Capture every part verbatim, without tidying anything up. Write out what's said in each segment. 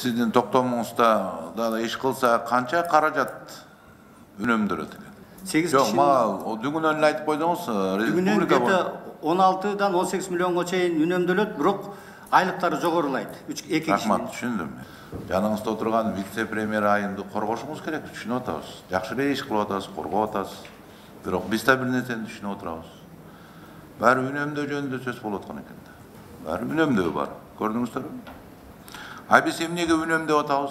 сиздин токтомуңузда да иш кылса канча каражат үнөмдөрөт экен? сегиз Жок, киши. мага дүгүнөн эле айтып койдуңуз. Дүгүнөн где-то он алтыдан он сегиз миллионго чейин үнөмдөлөт, бирок айлыктары жогорулайт. эки киши. Рахмат, түшүндүм. Жаныңызда отурган вице-премьер айымды коргошуңуз керек, түшүнүп атабыз. Жакшы эле иш кылып атасыз, коргоп атасыз. Бирок биз да бир нерсени түшүнүп отурабыз. Баары үнөмдөө жөнүндө сөз болуп аткан экен да. Баары үнөмдөө бар. Көрдүңүздөрбү? А биз эмнеге үнөмдөп атабыз?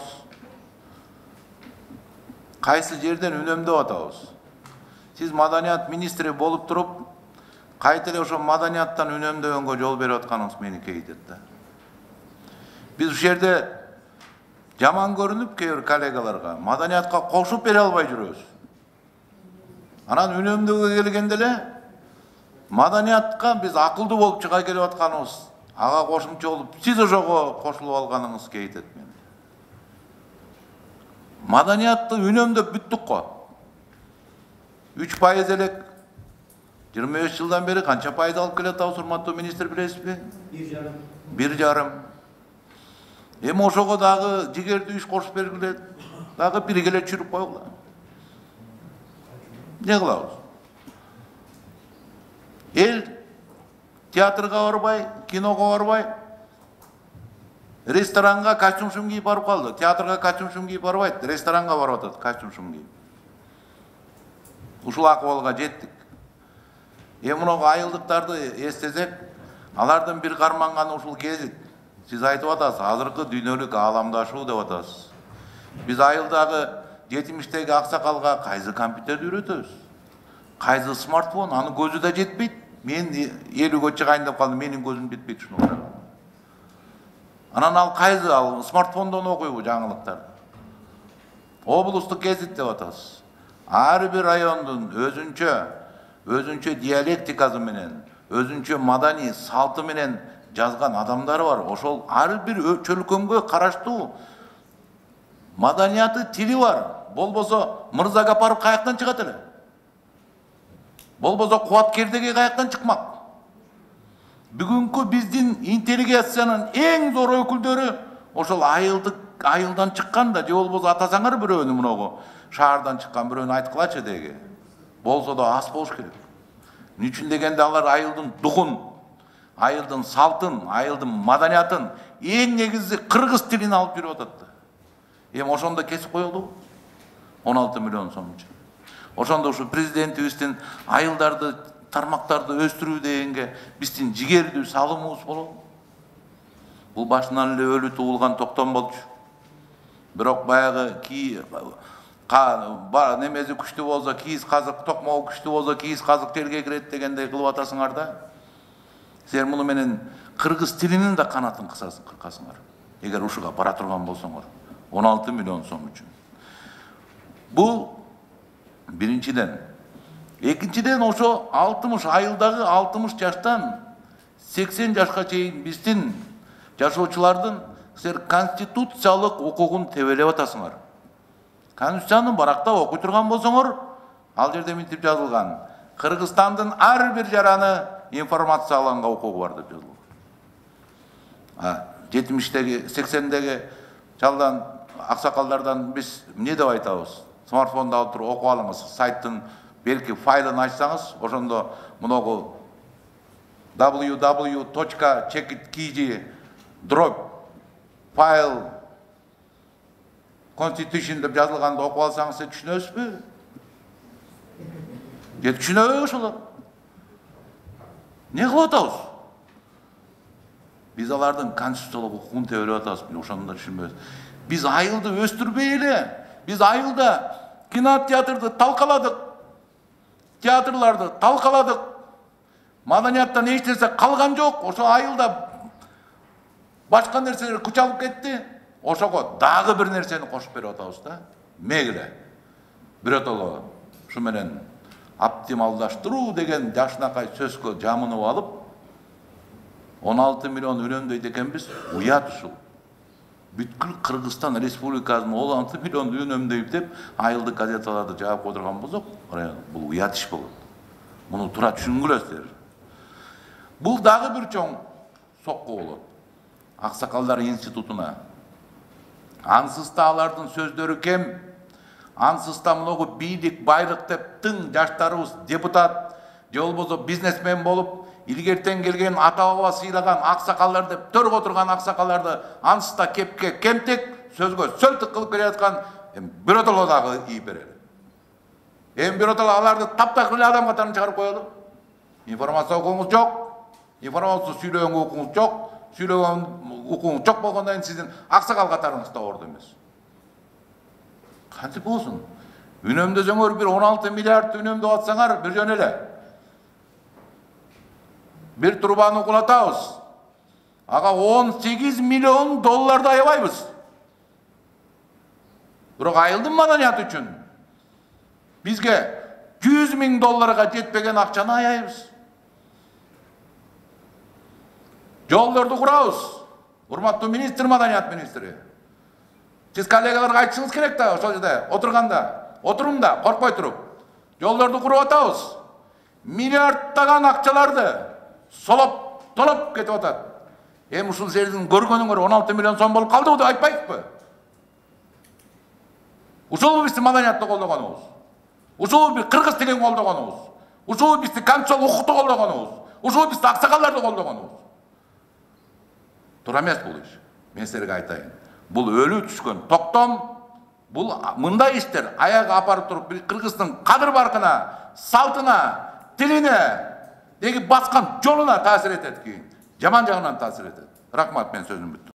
Кайсы жерден үнөмдөп атабыз? Сиз маданият министри болуп туруп, кайта эле ошо маданияттан үнөмдөгөнгө жол берип атканыңыз мени кейтет да. Биз ушул жерде жаман көрүнүп кээ бир коллегаларга маданиятка кошуп бере албай жүрөбүз. Анан үнөмдөөгө келгенде эле маданиятка биз акылдуу болуп чыга келип атканыбыз, ага кошумча болуп сиз ошого кошулуп алганыңыз кейтет мени. Маданиятты үнөмдөп бүттүк го. үч пайыз элек жыйырма беш жылдан бери канча пайыз алып келатабыз, урматтуу министр, билесизби? бир жарым. Эми ошого дагы жигердүү иш кошуп бергиле, дагы бирге эле чүрүп койгула. Не кылабыз? Эл театрга барбай, киного барбай, ресторанга костюм-шум кийип барып калды. Театрга костюм-шум кийип барбайт, ресторанга барып атат костюм-шум кийип. Ушул акыбалга жеттик. Эми мына айылдыктарды эстесек, алардын бир карманганы ушул гезит. Сиз айтып атасыз, азыркы дүйнөлүк ааламдашуу деп атасыз. Биз айылдагы жетимиштеги аксакалга кайсы компьютерди үйрөтөбүз? Кайсы смартфон? Аны көзү да жетпейт. Мен элүүгө чыгайын деп калдым, менин көзүм жетпейт ушуну. Анан ал кайсы ал смартфондон окуйбу жаңылыктарды? Облустук гезит деп атасыз. Ар бир райондун өзүнчө өзүнчө диалектикасы менен, өзүнчө маданий салты менен жазган адамдары бар. Ошол ар бир чөлкөмгө караштуу маданияты, тили бар. Болбосо Мырза Гапаров каяктан чыгат эле? Болбосо Кубат Кердеге каяктан чыкмак? Бүгүнкү биздин интеллигенциянын эң зор өкүлдөрү ошол айылдык айылдан чыккан да, же болбосо атасаңар бирөөнү мыногу шаардан чыккан бирөөнү айткылачы деги. Болсо да аз болуш керек. Эмне үчүн дегенде алар айылдын духун, айылдын салтын, айылдын маданиятын, эң негизи кыргыз тилин алып жүрүп атат да. Эми ошондо кесип коелу он алты миллион сом үчүн. Ошондо ушу президентибиздин айылдарды, тармактарды өстүрүү дегенге биздин жигердүү салымыбыз болот. Бул башынан эле өлү туулган токтом болчу. Бирок баягы ки бар немези күчтүү болсо кийиз казык, токмогу күчтүү болсо кийиз казык жерге кирет дегендей кылып атасыңар да. Сен муну менен кыргыз тилинин да канатын кыркасыңар. Эгер ушуга бара турган болсоңор, он алты миллион сом үчүн. Бул биринчиден. Экинчиден ошо алтымыш айылдагы алтымыш жаштан сексен жашка чейин биздин жашоочулардын силер конституциялык укугун тебелеп атасыңар. Конституцияны барактап окуй турган болсоңор, ал жерде мынтип жазылган: Кыргызстандын ар бир жараны информацияланга укугу бар деп жазылган. А жетимиштеги, сексендеги жалдан аксакалдардан биз эмне деп айтабыз? Смартфонду алып туруп окуп алыңыз, сайттын белки файлын ачсаңыз, ошондо мыногу дабл ю дабл ю точка чекиткиджи дробь файл Constitution деп жазылганды окуп алсаңыз, сиз түшүнөсүзбү? Же түшүнөбү ошолор? Не кылып атабыз? Биз алардын конституциялык укугун тебелеп атабыз, ошону да түшүнбөйбүз. Биз айылды өстүрбөй эле, биз айылда кинотеатрды талкаладык, театрларды талкаладык. Маданияттан эч нерсе калган жок. Ошо айылда башка нерселер күч алып кетти. Ошого дагы бир нерсени кошуп берип атабыз да. Мейле. Биротоло ушу менен оптималдаштыруу деген жашынакай сөзгө жамынып алып, он алты миллион үнөмдөйт экенбиз. Уят ушул. Бүткүл Кыргызстан Республикасынын он алты миллион үнөмдөйт деп айылдык газеталарды жаап отурган болсок, бул уят иш болот. Муну тура түшүнгүлөсүздөр. Бул дагы бир чоң сокку болот. Аксакалдар институтуна Ансыз да алардын сөздөрү кем. Ансыз да мынагу бийлик, байлык деп тың жаштарыбыз депутат, же болбосо бизнесмен болуп, илгертен келген ата баба сыйлаган аксакалдар деп төргө отурган аксакалдарды ансыз да кепке кемтек, сөзгө сөлтүк кылып келе жаткан биротоло дагы ий берер. Эми биротоло аларды таптакыр эле адам катарына чыгарып коелу. Информация укугуңуз жок, информация сүйлөгөнгө укугуңуз жок, сүйлөгөн укугуңуз жок болгондон кийин сиздин аксакал катарыңызда орду эмес. Кантип болсун? Үнөмдөсөңөр бир он алты миллиард үнөмдөп атсаңар бир жөн эле. Бир трубаны укулатабыз. Ага он сегиз миллион долларды аябайбыз. Бирок айылдын маданияты үчүн бизге жүз миң долларга жетпеген акчаны аяйбыз. Жолдорду курабыз. Урматтуу министр, маданият министри. Сиз коллегаларга айтышыңыз керек да, ошол жерде отурганда, отурумда, коркпой туруп. Жолдорду куруп атабыз. Миллиардтаган акчаларды солоп, толоп кетип атат. Эми ушул жердин көргөнүңөр он алты миллион сом болуп калдыбы деп айтпайсызбы? Ушул бизди маданиятты колдогонубуз. Ушул бир кыргыз тилин колдогонубуз. Ушул бизди конституциялык укукту колдогонубуз. Ушул бизди аксакалдарды колдогонубуз. Туура эмес бул иш. Мен силерге айтайын. Бул өлү түшкөн токтом, бул мындай иштер аяга апарып туруп бир кыргыздын кадыр баркына, салтына, тилине, деги баскан жолуна таасир этет кийин. Жаман жагынан таасир этет. Рахмат, мен сөзүм бүттү.